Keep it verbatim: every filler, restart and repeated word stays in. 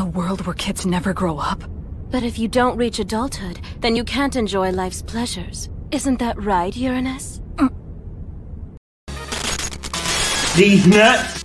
world where kids never grow up? But if you don't reach adulthood, then you can't enjoy life's pleasures. Isn't that right, Uranus? These nuts